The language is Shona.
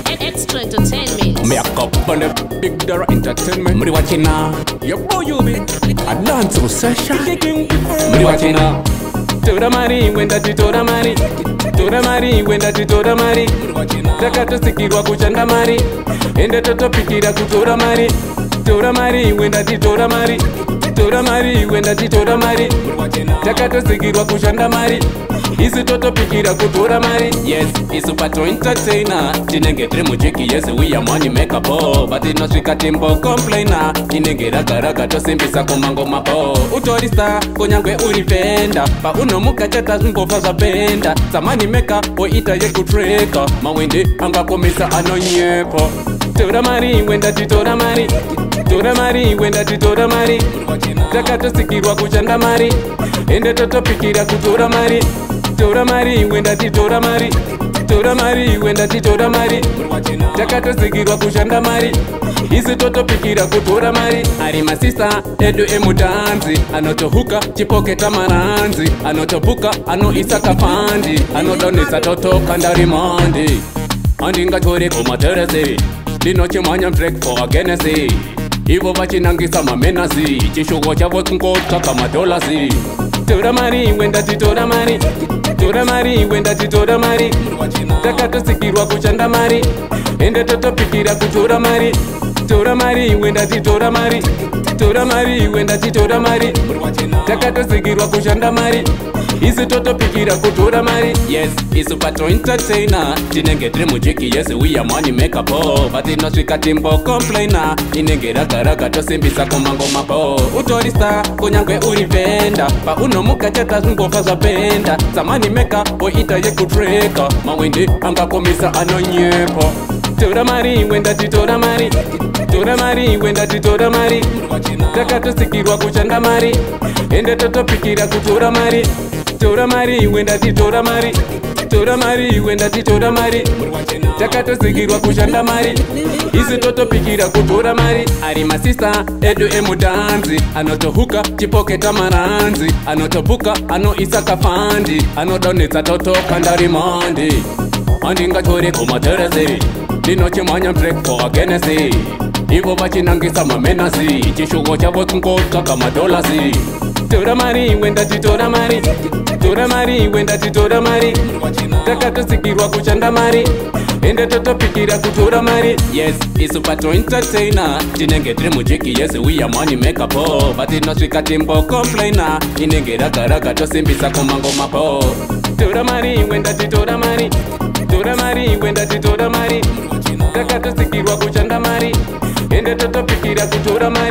Extra Entertainment. Me a cup on the Big Dara Entertainment. Me watching now. Your boy you be a dance session. Me watching now. Tora Mari when that Tora Mari. Tora Mari when that Tora Mari. Takato sikirwa kuchanda Mari. Ende toto pikira kutora Mari. Tora Mari when that Tora Mari. Tora Mari when that Tora Mari. Takato sikirwa kuchanda Mari. Isi toto pikira kutora Mari. Yes, isu pato entertainer. Tinenge dream jiki yes we are money make a po. But it no swika timbo complainer. Tinenge raga to simbisa kumango mapo. Utorista konyangwe urifenda. Pa uno muka chata zungofa za benda. Samani meka o ita ye kutreka. Mawende anga komisa anonyepo. Tora Mari wenda titora Mari. Tora Mari wenda titora Mari. Takato sikirwa kuchanda Mari. Ende toto pikira kutora Mari. Tora Mari wenda titora Mari. Tora Mari wenda titora Mari. Takato sikirwa kuchanda Mari. Isi toto pikira kutora Mari. Ari masista edu emudanzi. Anotohuka chipoketa maranzi. Anotobuka ano isaka fandi. Anodonisa toto kandari mandi. Andinga chore kumaterese. Dino chimanya break for agenesi. Ivo vachinangisa mamenasi. Chishugo chavo kunkota kama dolasi. Tora Mari wenda titora Mari. Tora Mari wenda titora Mari. Takato sikirwa kuchanda Mari. Ende toto pikira kutora Mari. Tora Mari wenda titora Mari. Tora Mari wenda titora Mari. Takato sikirwa kuchanda Mari. Isi toto pikira kutora Mari. Yes, isu pato entertainer. Tinenge dream jiki yes we are money make a po. But it no swika timbo complainer. Inenge raga to simbisa kumango mapo. Utorista konyangwe urifenda. Pa uno muka chata zungofa za benda. Samani meka o ita ye kutreka. Mawende anga komisa anonyepo. Tora Mari wenda titora Mari. Tora Mari wenda titora Mari. Takato sikirwa kuchanda Mari. Ende toto pikira kutora Mari. Tora Mari wenda titora Mari. Tora Mari wenda titora Mari. Takato sikirwa kuchanda Mari. Isi toto pikira kutora Mari. Ari masista edu emudanzi. Anotohuka chipoketa maranzi. Anotobuka ano isaka fandi. Anodonisa toto kandari mandi. Andinga chore kumaterese. Dino chimanya break for agenesi. Ivo vachinangisa mamenasi. Chishugo chavo kunkota kama dolasi. Tora Mari wenda titora Mari. Tora Mari wenda titora Mari. Takato sikirwa kuchanda Mari. Ende toto pikira kutora Mari. Yes, isu pato entertainer. Tinenge dream jiki yes we are money make a po. But it no swika timbo complainer. Inenge raga to simbisa kumango mapo. Tora Mari wenda titora Mari. Tora Mari wenda titora Mari. Takato sikirwa kuchanda Mari. Ende toto pikira kutora Mari.